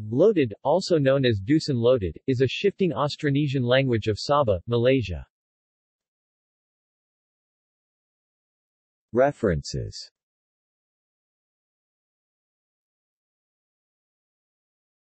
Lotud, also known as Dusun Lotud, is a shifting Austronesian language of Sabah, Malaysia. References